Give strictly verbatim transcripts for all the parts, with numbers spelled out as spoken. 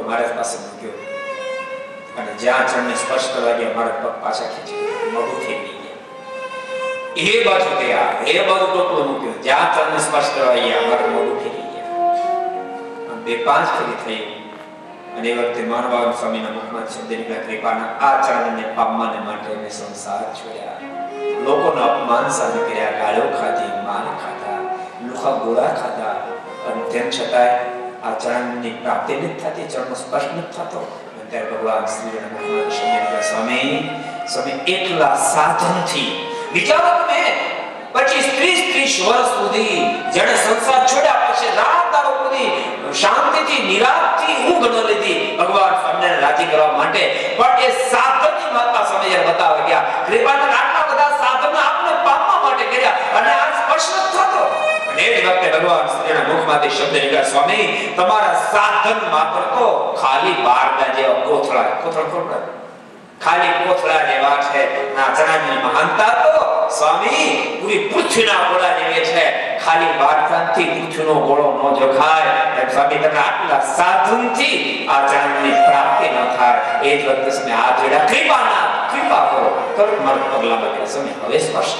મારા પાસે મૂક્યો અને જ્યાં ચરણને સ્પર્શ કરવા ગયા મારા પગ પાછા ખેંચી મોઢું ફેરવી ગયા. એ બાજુ ગયા, એ બાજુ ટોપલો મૂક્યો, જ્યાં ચરણને સ્પર્શ કરવા ગયા મારા મોઢું ફેરવી ગયા. બે પાંચ ફેરી થઈ અને એ વખતે માનવા સ્વામીના મુખમાં શબ્દ નીકળ્યા, કૃપાના આ ચરણને પામવાને માટે મેં સંસાર છોડ્યા, લોકોના અપમાન સહન કર્યા, ગાળો ખાધી, માર ખાધા, લુખા ગોળા ખાધા, અને તેમ છતાંય આ ચરણની પ્રાપ્તિ નથી થતી, ચરણનો સ્પર્શ નથી થતો. ત્યારે ભગવાન શ્રીના મુખમાં શબ્દ નીકળ્યા, સ્વામી સ્વામી એકલા સાધનથી વિચારો તમે પચીસ ત્રીસ ત્રીસ વર્ષ સુધી જેણે સંસાર છોડ્યા પછી રાત દાડો સુધી શાંતિથી નિરાંતથી ઊંઘ ન લીધી ભગવાન સ્વામીને રાજી કરવા માટે, પણ એ સાધનની માતા સમય બતાવવા ગયા. કૃપાના આટલા બધા સાધનો આપને પામવા માટે કર્યા અને આ સ્પર્શ ન થતો. અને એ વખતે ભગવાન શ્રીના મુખમાંથી શબ્દ નીકળ્યા, સ્વામી તમારા સાધન માત્ર તો ખાલી બારડા જેવા કોથળા કોથળા કોથળા ખાલી કોથળા જેવા છે. ના ચરણની મહાનતા તો સ્વામી પૂરી પૃથ્વીના ગોળા જેવી છે. ખાલી બારકાથી પૃથ્વીનો ગોળો ન જોખાય. એમ સ્વામી તમે આટલા સાધનથી આ ચરણની પ્રાપ્તિ ન થાય. એ જ વખતે તમે આ જોડા કૃપાના કૃપા કરો તો મારા પગલા બગડે સ્વામી હવે સ્પર્શ.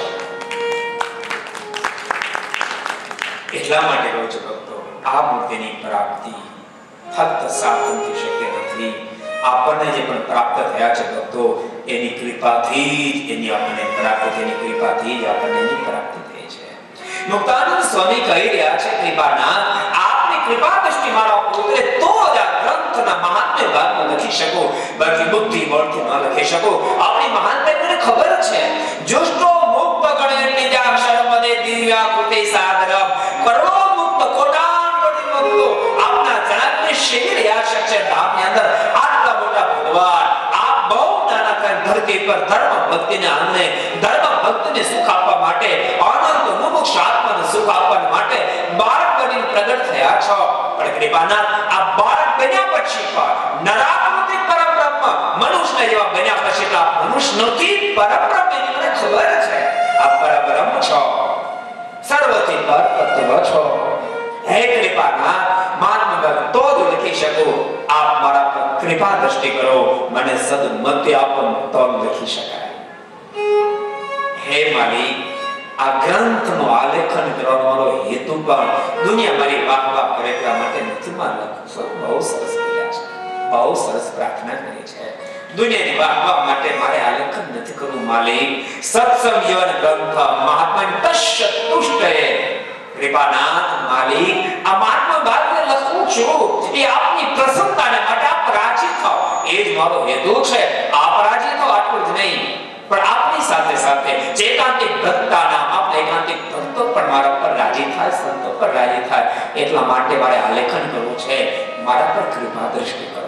એટલા માટે કહું છું ભક્તો, આ મૂર્તિની પ્રાપ્તિ ફક્ત સાધનથી શક્ય નથી. આપણને જે પણ પ્રાપ્ત થયા છે ભક્તો એની કૃપાથી જ એની આપણને પ્રાપ્તિ એની કૃપાથી જ આપણને એની પ્રાપ્તિ થઈ છે. મુક્તાનંદ સ્વામી કહી રહ્યા છે, કૃપાના આપની કૃપા દ્રષ્ટિ મારા પુત્રે તો જ આ ગ્રંથના મહાત્મ્ય ભાગમાં લખી શકો, બાકી બુદ્ધિ બળથી ન લખી શકો. આપની મહાનતા મને ખબર છે. જુષ્ટો મુક્ત ગણે નિજા અક્ષર પદે દિવ્યા કૃતે સાદરમ કરોડો મુક્ત કોટાન કોટી મુક્તો આપના જણાવને શેરી રહ્યા છે ધામની અંદર. આટલા મોટા ભગવાન આ બહુ નાના કર ધરતી પર ધર્મ ભક્તિને અમને ધર્મ ભક્તિને સુખ આપવા માટે, આનંદ મુમુક્ષ આત્માને સુખ આપવા માટે બાળક બની પ્રગટ થયા છો. પણ કૃપાના આ બાળક બન્યા પછી પણ નરાકૃતિ પરબ્રહ્મ મનુષ્ય જેવા બન્યા પછી તો આ મનુષ્ય નથી, પરબ્રહ્મ એની મને ખબર છે. આ પરબ્રહ્મ છો, સર્વથી પર તત્વ છો. હે કૃપાના માનવ તો જ લખી શકો. આપ મારા પર કૃપા દ્રષ્ટિ કરો, મને સદમતિ આપો તો લખી શકાય. હે મારી આ ગ્રંથનો આલેખન કરવાનો હેતુ પણ દુનિયા મારી વાહ વાહ કરે એટલા માટે નથી. મારા લખો બહુ સરસ કર્યા છે, બહુ સરસ પ્રાર્થના કરી છે. દુનિયાની વાહ વાહ માટે મારે આલેખન નથી કરવું માલિક. સત્સંગ જીવન ગ્રંથ મહાત્મા તસ્ય તુષ્ટે કૃપાનાથ માલિક આ મહાત્મા ભાગને લખું છું એ આપની પ્રસન્નતાને માટે આપ રાજી થાઓ, એ જ મારો હેતુ છે. આપ રાજી થાઓ આટલું જ નહીં, પણ આપની સાથે સાથે જે એકાંતિક ભક્તના આપને એકાંતિક ભક્તો પણ મારા પર રાજી થાય, સંતો પર રાજી થાય, એટલા માટે મારે આલેખન કરવું છે. મારા પર કૃપા દ્રષ્ટિ કરો.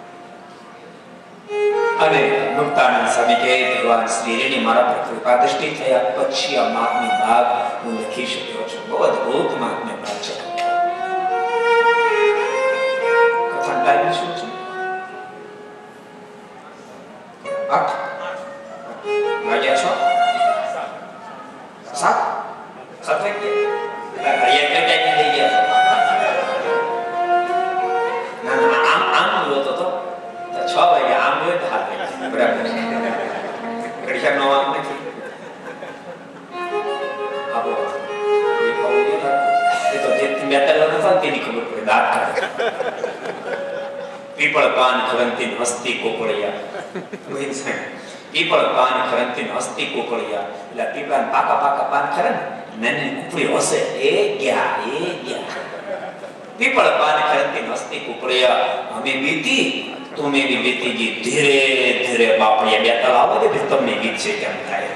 અને મુક્તાનંદ સ્વામી કહે, ભગવાન શ્રીની મારા પર કૃપા દ્રષ્ટિ થયા પછી આ મહાત્મ્ય ભાગ હું લખી શક્યો છું. બહુ અદ્ભુત મહાત્મ્ય ભાગ છે. કથન ટાઈમ શું છે? આઠ વાગ્યા છો? સાત સાત વાગ્યા એક ટાઈમ થઈ ગયા. ના ના આમ આમ બોલતો તો છ વાગ્યા, આમ બોલે તો હાથ વાગ્યા. બરાબર ઘડિયાળ નો આમ નથી. આપો એ કહું એ તો જે બેતાલો નતા તેની ખબર પડે. દાંત કાઢે પીપળ પાન ખરંતી હસ્તી કોકળિયા. પીપળ પાન ખરંતી હસ્તી કોકળિયા એટલે પીપળા પાકા પાકા પાન ખરે ને નાની કુકડી હસે એ ગયા એ ગયા. પીપળ પાન ખરંતી હસ્તી કોકળિયા અમે બીતી तुम्हें भी बीतेगी धीरे धीरे बापड़िया બે તલાવ દે फिर તમને ગીત છે કેમ થાય.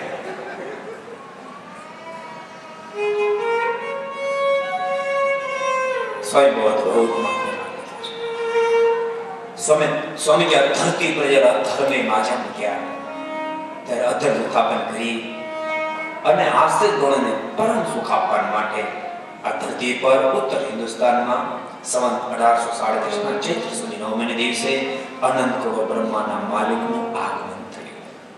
સ્વયં બહુ અદ્ભુત સ્વામી સ્વામી કે ધરતી પર જરા ધર્મે માજા મૂક્યા ત્યારે અધર સુખાપન કરી અને આશ્રિત ગુણોને પરમ સુખ આપવા માટે આ ધરતી પર ઉત્તર હિન્દુસ્તાનમાં સંવત અઢારસો સાડત્રીસ ના ચૈત્ર સુધી નવમને દિવસે અનંત કરોડ બ્રહ્માના માલિકનું આગમન થયું.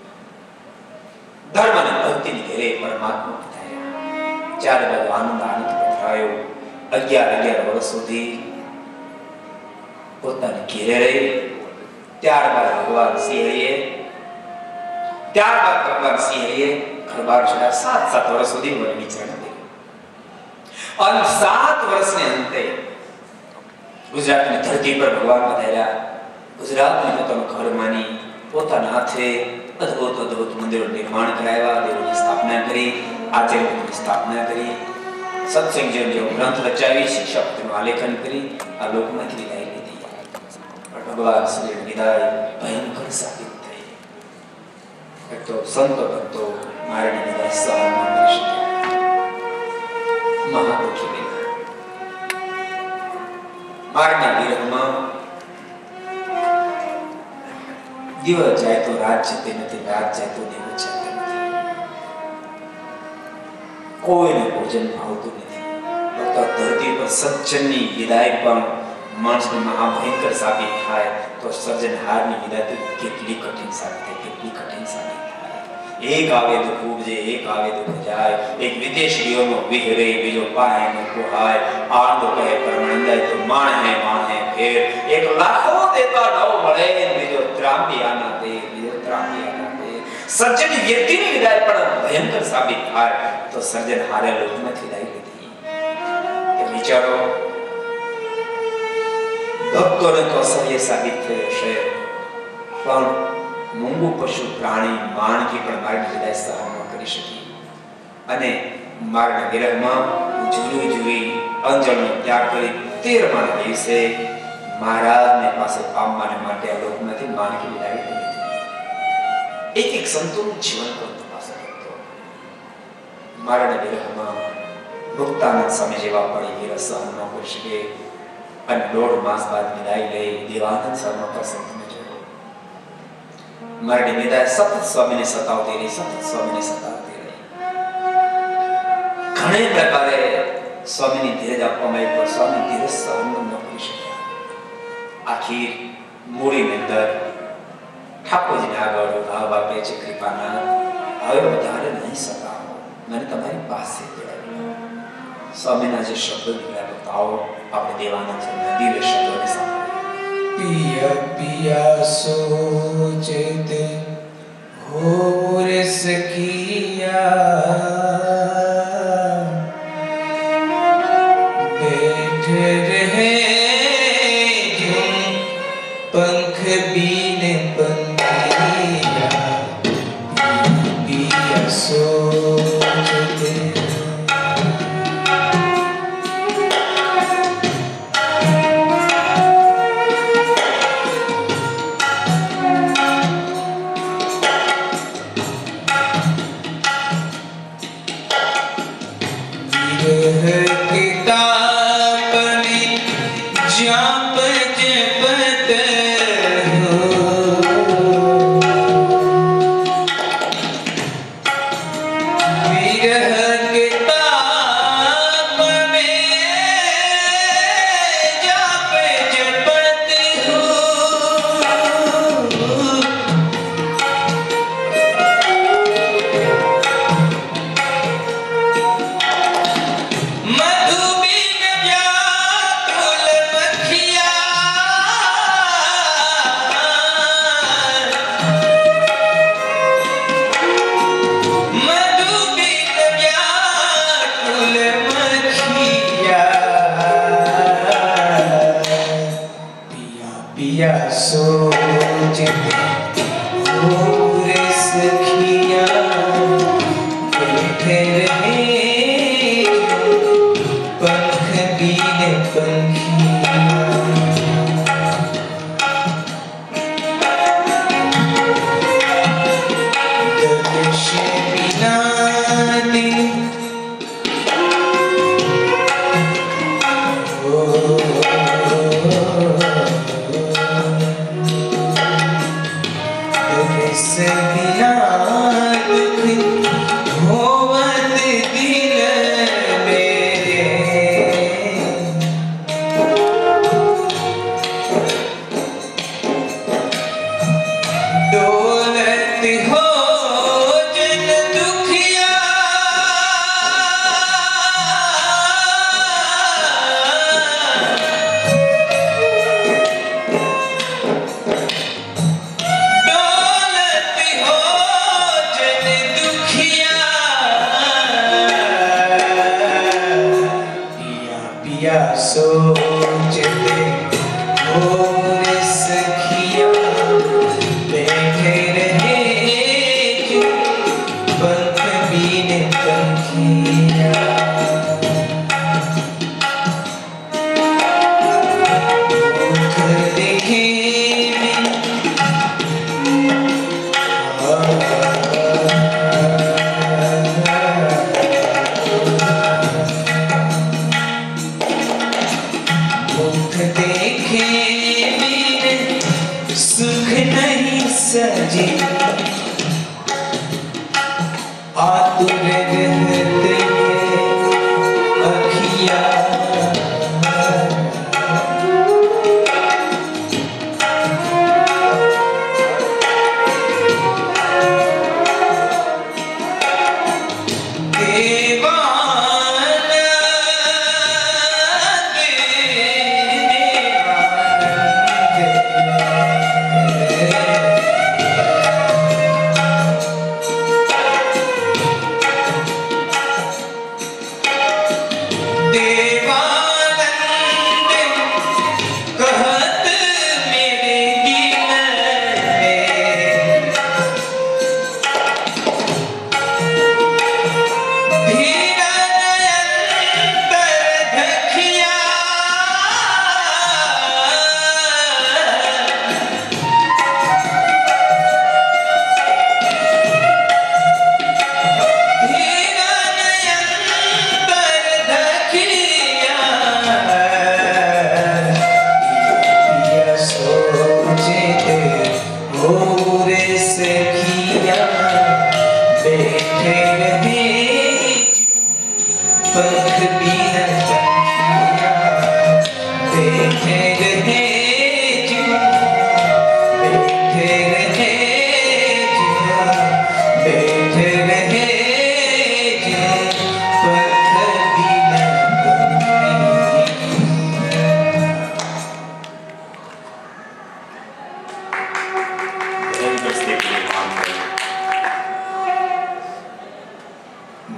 ધર્મ અને ભક્તિની ઘેરે પરમાત્મા પધાર્યા. ચારે બાજુ આનંદ આનંદ પથરાયો. અગિયાર અગિયાર વર્ષ સુધી પોતાને ઘેરે રહી. ત્યારબાદ ભગવાન સિંહએ ત્યારબાદ ભગવાન સિંહએ દરબાર છોડ્યા. સાત સાત વર્ષ સુધી વન વિચરણ કર્યું. અને સાત વર્ષને અંતે ગુજરાતની ધરતી પર ભગવાન પધાર્યા. ગુજરાતને પોતાનું ઘર માની પોતાના હાથે અદ્ભુત અદ્ભુત મંદિરો નિર્માણ કરાવ્યા, દેવોની સ્થાપના કરી, આચાર્યોની સ્થાપના કરી, સત્સંગ જેવો ગ્રંથ રચાવી, શિક્ષાપત્રનું આલેખન કરી આ લોકમાંથી વિદાય લીધી. પણ ભગવાન શ્રીની વિદાય ભયંકર સાબિત થઈ. એક તો સંતો ભક્તો મારાની વિદાય સહન ન કરી શક્યા. મહાદુખી વિદાય. મારના વિરહમાં દિવસ જાય તો રાત જતી નથી, રાત જાય તો દિવસ જતી નથી. કોઈને ભોજન ભાવતું નથી. ધરતી પર સજ્જનની વિદાય પણ માણસને મહાભયંકર સાબિત થાય તો સર્જનહારની વિદાય તો કેટલી કઠિન સાબિત થાય, કેટલી કઠિન સાબિત થાય. એક આવે તો ઉપજે, એક આવે તો જાય. એક વિદેશીઓનો વિહરે, બીજો પાહેનો પોહાય. આંધો કહે પરમાનંદાય તો માણે માણે ફેર. એક લાખો દેતા ન મળે, બીજો ત્રાંબિયાના દે, બીજો ત્રાંબિયાના દે. સર્જની વ્યક્તિની વિદાય પણ ભયંકર સાબિત થાય તો સર્જનહારે લોકમાંથી વિદાય લીધી. કે વિચારો ભક્તોને તો અસહ્ય સાબિત થઈ હશે, પણ મૂંગું પશુ પ્રાણી માણકી પણ મારની વિદાય સહન ન કરી શકી. અને મારના વિરહમાં જુરી જુરી અંજળનો ત્યાગ કરી તેરમા દિવસે મહારાજને પાસે પામવાને માટે આ લોકમાંથી માણકી વિદાય લીધી. એક એક સંતોનું જીવન કોણ તપાસ કરતો. મારાના વિરહમાં મુક્તાનંદ સ્વામી જેવા પડી વિરહ સહન ન કરી શકે અને દોઢ માસ બાદ વિદાય લઈ દેવાનંદ સ્વામીનો પ્રસંગને જોયો. મારી વિદાય સતત સ્વામીને સતાવતી રહી, સતત સ્વામીને સતાવતી રહી. ઘણે પ્રકારે સ્વામીની ધીરજ આપવામાં આવી પણ સ્વામી ધીરજ સહન ન કરી શક્યા. આખી મૂડીની અંદર ઠાકોરજીને આગળ ભાવ આપે છે, કૃપાના હવે વધારે નહીં સતાવો, મને તમારી પાસે તેડાવી. સ્વામીના જે શબ્દો નીકળ્યા તો આવો આપણે દેવાનંદ સ્વામીના દિવ્ય શબ્દોને સાંભળીએ. પિયા પિયા સોચત હો રે સખિયા, બેઠ રહે જો પંખ બીને પંખિયા. પિયા સોચત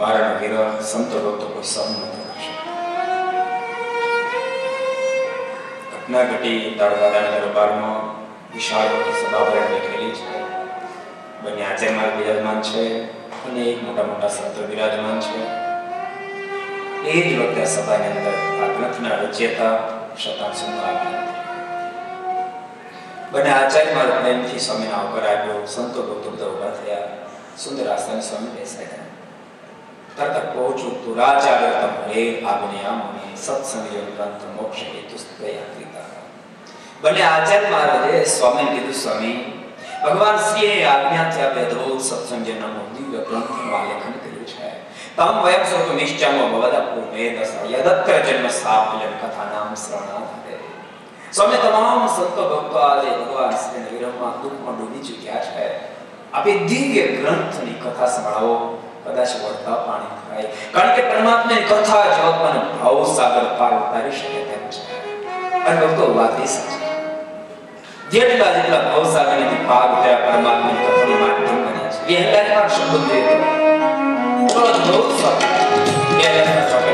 બારણ વિરહ સંતો ભક્તો કોઈ સહન નથી કરી શકતા. ઘટના ઘટી દાદાના દરબારમાં વિશાળ સભા ભરાઈ બેઠેલી છે. બંને આચાર્યમાર્ગ બિરાજમાન છે અને એક મોટા મોટા સંતો બિરાજમાન છે. એ જ વખતે સભાની અંદર આ ગ્રંથના રચયિતા શતાંશુનો આગમન. બંને આચાર્યમાર્ગ પ્રેમથી સ્વામીને આવકાર આપ્યો. સંતો ભક્તો બધા ઉભા થયા. સુંદર આસન સ્વામી બેસાડ્યા. તરત પહોંચું તું રાજા તમરે આજ્ઞામને સત્સંગ જો ગ્રંથ મોક્ષ હેતુ સ્તયા કૃતા. બંને આચાર્ય મહારાજે સ્વામીને કીધું, સ્વામી ભગવાન શ્રીએ આજ્ઞાથી આપે અદ્ભુત સત્સંગ જેનાનો દિવ્ય ગ્રંથનું આલેખન કર્યું છે. તમ વયમ સૌ નિશ્ચયનો ભવદા પૂર્વે દસ યદત્ર જન્મ સાફલ્યમ કથા નામ શ્રવણાધે. સ્વામી તમામ સંતો ભક્તો આજે ભગવાન શ્રીના વિરહમાં દુઃખમાં ડૂબી ચૂક્યા છે. આપે દિવ્ય ગ્રંથની કથા સંભળાવો, કદાચ વળતા પાણી થાય. કારણ કે પરમાત્માની કથા જગતમાં ભાવ સાગર પાર ઉતારી શકે તેમ છે. અને ભક્તો વાત એ સાચી, જેટલા જેટલા ભાવ સાગરની પાર ઉતાર્યા પરમાત્માની કથાની માધ્યમ બન્યા છે. એ હંગારીમાં શબ્દ જોઈએ તો બહુ સારું એ ચોકે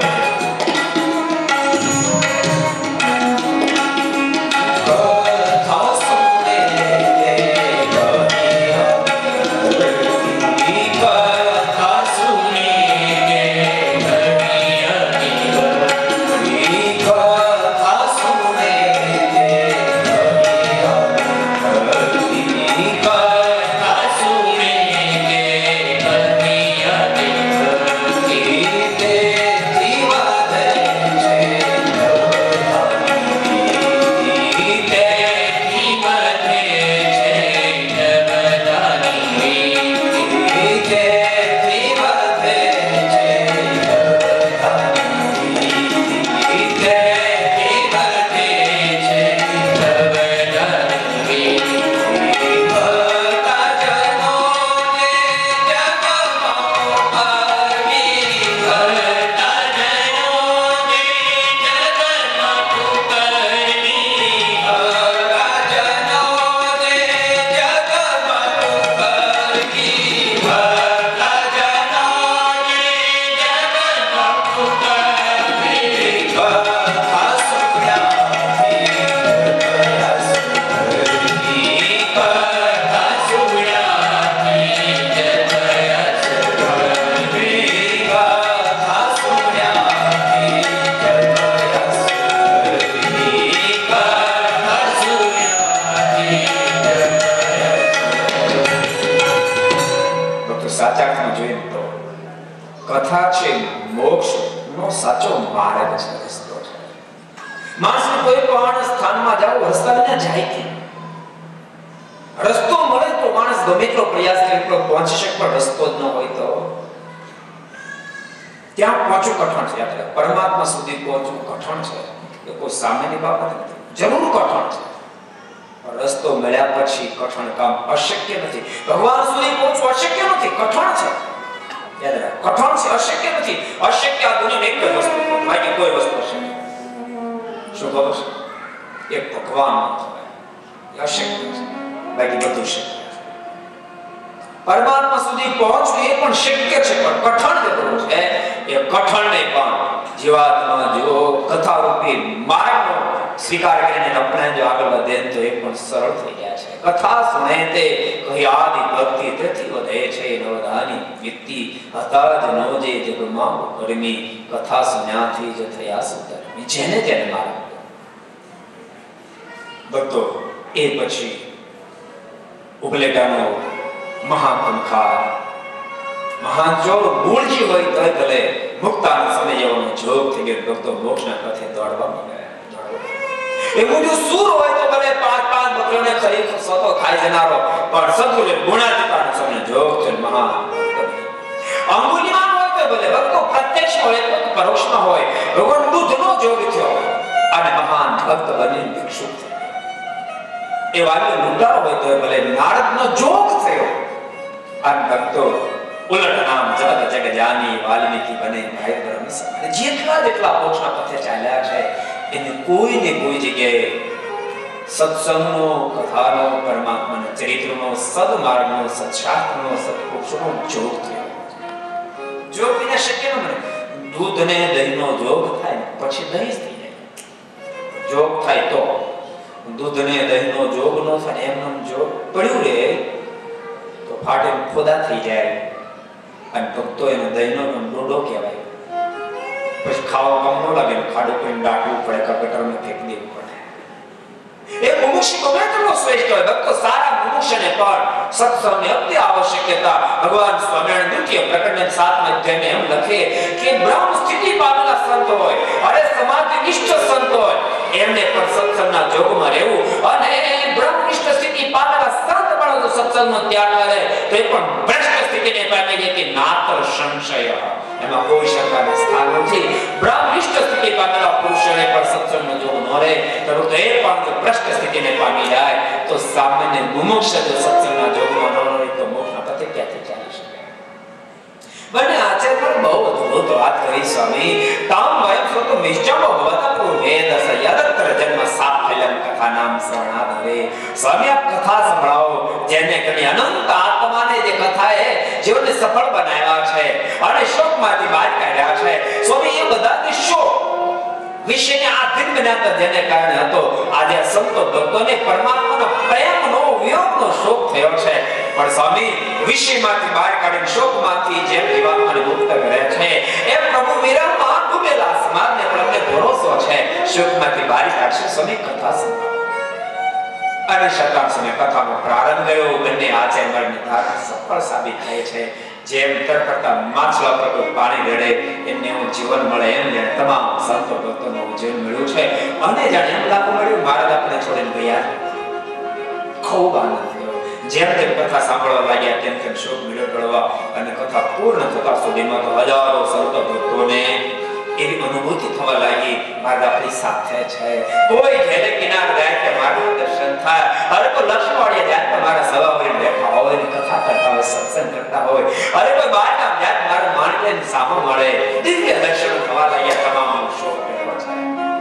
પરમાત્મા સુધી પહોંચવું કઠણ છે. એ કોઈ સામાન્ય બાબત નથી, જરૂર કઠણ છે. પણ રસ્તો મળ્યા પછી કઠણ કામ અશક્ય નથી. ભગવાન સુધી પહોંચવું અશક્ય નથી, કઠણ છે. યાદ રાખ, કઠણ છે, અશક્ય નથી. અશક્ય આ દુનિયામાં એક જ વસ્તુ, બાકી કોઈ વસ્તુ અશક્ય. શું ખબર છે? એક ભગવાન અશક્ય છે, બાકી બધું શક્ય છે. પરમાત્મા સુધી પહોંચવું એ પણ શક્ય છે, પણ કઠણ કેટલું છે. એ કઠણ નહીં, પણ જીવાત્મા જો કથા રૂપી માર્ગનો સ્વીકાર કરીને અપનાવી જો આગળ વધે તો એ પણ સરળ થઈ જાય છે. કથા સુણે તે કહી આદિ ભક્તિ તેથી વધે છે. નવધાની વ્યક્તિ હતા જ નો જે જગમાં કર્મી કથા સુન્યાથી જ થયા સુધર્મી. જેને જેને માર્ગ ભક્તો એ પછી ઉપલેટાનો મહાપંખા મહાચોર મૂળજી હોય તો ભલે મુક્તાનો સમય જવાનો જોગ થઈ ગયો. ભક્તો મોક્ષના પથે દોડવા માંડ્યા. એવું જો સૂર હોય તો ભલે પાંચ પાંચ બકરીઓને ખરી સતો ખાઈ જનારો, પણ સદગુરુ ગુણાતીતાનો સમય જોગ છે. મહા અંગુલીમાન હોય તો ભલે ભક્તો પ્રત્યક્ષ હોય તો પરોક્ષમાં હોય. ભગવાન બુદ્ધનો જોગ થયો અને મહાન ભક્ત બની ભિક્ષુક થયો. એ વાલી મુંડા હોય તો ભલે નારદનો જોગ થયો અને ભક્તો ઉલટ નામ જગત જગ જાની વાલ્મીકી બને ભાઈ બ્રહ્મ સમાન. જેટલા જેટલા મોક્ષના પથે ચાલ્યા છે એને કોઈ ને કોઈ જગ્યાએ સત્સંગનો, કથાનો, પરમાત્માના ચરિત્રનો, સદમાર્ગનો, સત્શાસ્ત્રનો, સત્પુરુષનો જોગ થયો. જોગ વિના શક્ય ન બને. દૂધ ને દહીંનો જોગ થાય પછી દહીં જ થઈ જાય. જોગ થાય તો દૂધ ને દહીંનો જોગ નો થાય. એમનો જોગ પડ્યું રહે તો ફાટે ખોદા થઈ જાય અને ભક્તો એને દહીંનો ડોડો કહેવાય. પછી ખાવા કામ ન લાગે, ખાડું કરીને દાટવું પડે, કપેટરને ફેંકી દેવું પડે. એ મુમુક્ષ ગમે તેટલો શ્રેષ્ઠ હોય, ભક્તો સારા મુમુક્ષને પણ સત્સંગની અતિ આવશ્યકતા ભગવાન સ્વામિનારાયણ દ્વિતીય પ્રકરણ સાતમા અધ્યાયમાં એમ લખે કે બ્રહ્મ સ્થિતિ પામેલા સંત હોય, અરે સમાધિ નિષ્ઠ સંત હોય, એમને પણ સત્સંગના જોગમાં રહેવું. અને બ્રહ્મ નિષ્ઠ સ્થિતિ પામેલા સંત પણ જો સત્સંગનો ત્યાગ કરે તો એ પણ ભ્રષ્ટ સ્થિતિને પામી જાય કે નાત્ર સંશય, એમાં કોઈ શંકાનું સ્થાન નથી. બ્રહ્મનિષ્ઠ સ્થિતિ પામેલા પુરુષોને પણ સત્સંગનો જોગ ન રહે તો એ પણ જો ભ્રષ્ટ સ્થિતિને પામી જાય તો સામાન્ય મુમુક્ષ જો સત્સંગના જોગમાં ન રહે તો મોક્ષના પથે ક્યાંથી ચાલી શકે? મને આચાર્ય પણ બહુ અદ્ભુત વાત કરી સ્વામી. તામ વયમ શ્રોતો નિશ્ચમો ભવતા પૂર્વેદસ યદત્ર જન્મ સાફલ્યમ કથા નામ શ્રવણાદરે. સ્વામી આપ કથા સંભળાવો, જેને કરી અનંત આત્માને જે કથા એ જીવનને સફળ બનાવ્યા છે અને શોકમાંથી બહાર કાઢ્યા છે. સ્વામી એ બધા શોક વિષયને આધીન બન્યા જેને કારણે હતો આજે સંતો ભક્તોને પરમાત્માનો પ્રેમનો વિયોગનો શોક થયો છે. પણ સ્વામી વિષયમાંથી બહાર કાઢીને શોકમાંથી જેમ જીવાત્માને મુક્ત કરે છે એમ પ્રભુ વિરહમાં ડૂબેલા સમાજને પણ અમને ભરોસો છે શોકમાંથી બહાર કાઢશે. સ્વામી કથા સંભળાવો. અને શતાબ્દીની કથાનો પ્રારંભ થયો. બંને આચરણની ધારણા સફળ સાબિત થાય છે. જેમ તરકરતા માછલા પર કોઈ પાણી રેડે એમને એવું જીવન મળે એમ જાણે તમામ સંતો ભક્તોનું જીવન મળ્યું છે. અને જાણે એમ લાગુ મળ્યું મહારાજ આપણે છોડીને ગયા. ખૂબ આનંદ થયો. જેમ તેમ કથા સાંભળવા લાગ્યા તેમ તેમ શોક મળ્યો ટળવા અને કથા પૂર્ણ થતા સુધીમાં તો હજારો સંતો ભક્તોને એવી અનુભૂતિ થવા લાગી મહારાજ આપણી સાથે છે. કોઈ ઘેરે કિનારે જાય કે મારું દર્શન થાય. અરે કોઈ લક્ષ્મણવાડિયા જાય તો મારા સવા વળી બેઠા હોય ને કથા કરતા હોય, સત્સંગ કરતા હોય. અરે કોઈ બહાર ગામ જાય મારું માણસને સામો મળે, દિવ્ય દર્શન થવા લાગ્યા. તમામ શોક બેઠો છે.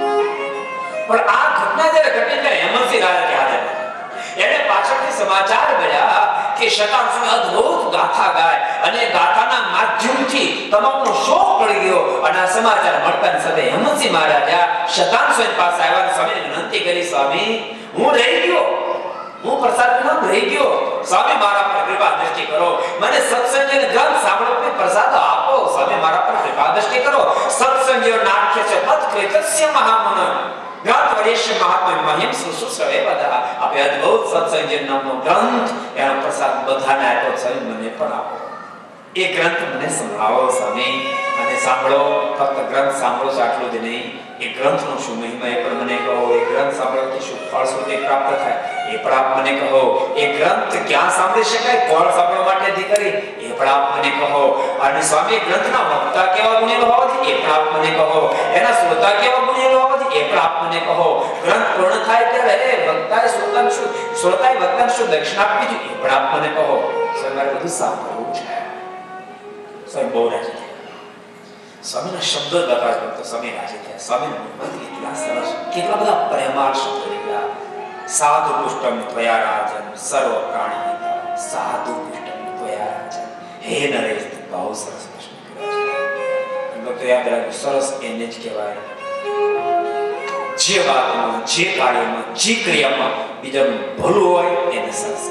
પણ આ ઘટના જ્યારે ઘટી ત્યારે હેમંતસિંહ રાજા ક્યાં હતા? એને પાછળથી સમાચાર મળ્યા કે શતાબ્દી અદ્ભુત ગાથા ગાય અને ગાથાના માધ્યમથી તમામનો શોક પડી ગયો. અને આ સમાચાર મળતા સાથે હેમંતસિંહ મહારાજા શતાબ્દી પાસે આવ્યા, સ્વામીને વિનંતી કરી, સ્વામી હું રહી ગયો, હું પ્રસાદ વિના રહી ગયો. સ્વામી મારા પર કૃપા દ્રષ્ટિ કરો, મને સત્સંગ અને ગ્રંથ સાંભળવાનો પ્રસાદ આપો. સ્વામી મારા પર કૃપા દ્રષ્ટિ કરો. સત્સંગ નાટ્ય છે તત્કૃતસ્ય મહામન ગ્રંથ વરેશ્ય મહાત્મા મહિમ સુસુસવે બધા. આપે અદ્ભુત સત્સંગ નામનો ગ્રંથ એનો પ્રસાદ બધાને આપ્યો. સ્વામી મને પણ આપો. એ ગ્રંથ મને સંભળાવો સ્વામી. અને સાંભળો, ફક્ત ગ્રંથ સાંભળો છો આટલું જ નહીં, એ ગ્રંથનો શું મહિમા એ પણ મને કહો. એ ગ્રંથ સાંભળવાથી શું ફળ સુધી પ્રાપ્ત થાય એ પણ આપ મને કહો. એ ગ્રંથ ક્યાં સાંભળી શકાય, કોણ સાંભળવા માટે અધિકારી એ પણ આપ મને કહો. અને સ્વામી ગ્રંથના વક્તા કેવા ગુણેલો હોવા જોઈએ એ પણ આપ મને કહો. એના શ્રોતા કેવા ગુણેલો હોવા જોઈએ એ પણ આપ મને કહો. ગ્રંથ પૂર્ણ થાય ત્યારે વક્તાએ શ્રોતાને શું શ્રોતાએ વક્તાને શું દક્ષિણા આપવી જોઈએ એ પણ આપ મને કહો. સ્વામી મારે બધું સાંભળવું છે. સ્વામી બહુ રાજી થયા. સ્વામીના શબ્દો બતાવે તો સ્વામી રાજી થયા. સ્વામીના મુખમાંથી એટલા સરસ કેટલા બધા પ્રેમાળ શબ્દો નીકળ્યા. સાધુ પુષ્ટમ ત્વયા રાજન સર્વ પ્રાણી સાધુ પુષ્ટમ ત્વયા રાજન. હે નરેશ, બહુ સરસ પ્રશ્ન કર્યો છે. યાદ રાખજો, સરસ એને જ કહેવાય જે વાતમાં, જે કાર્યમાં, જે ક્રિયામાં બીજાનું ભલું હોય એને સરસ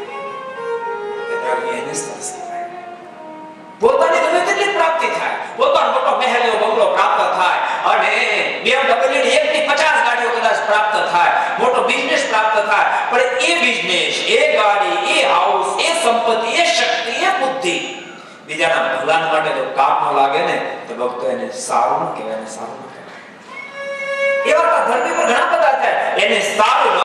કહેવાય. એને સરસ કહેવાય. પોતાની ગમે તેટલી પ્રાપ્તિ થાય, પોતાનો મોટો મહેલ બંગલો પ્રાપ્ત થાય અને બે ડબલ્યુ ની એક ની પચાસ ગાડીઓ કદાચ પ્રાપ્ત થાય, મોટો બિઝનેસ પ્રાપ્ત થાય, પણ એ બિઝનેસ, એ ગાડી, એ હાઉસ, એ સંપત્તિ, એ શક્તિ, એ બુદ્ધિ બીજાના ભલાના માટે જો કામ ન લાગે ને તો ભક્તો એને સારું ન કહેવાય, એને સારું ન કહેવાય. એવા ધર્મી પર ઘણા બધા છે એને સારું